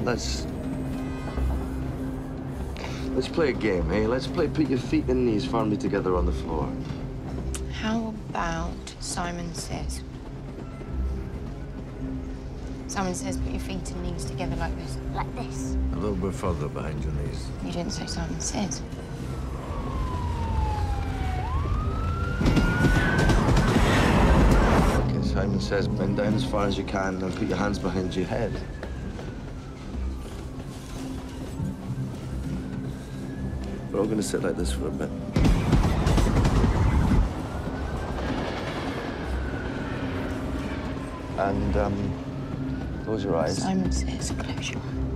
Let's play a game, eh? Let's play put your feet and knees firmly together on the floor. How about Simon Says? Simon Says put your feet and knees together like this. Like this. A little bit further behind your knees. You didn't say Simon Says. Okay, Simon Says bend down as far as you can and put your hands behind your head. We're all gonna sit like this for a bit. And, close your eyes. Simon Says, close your eyes.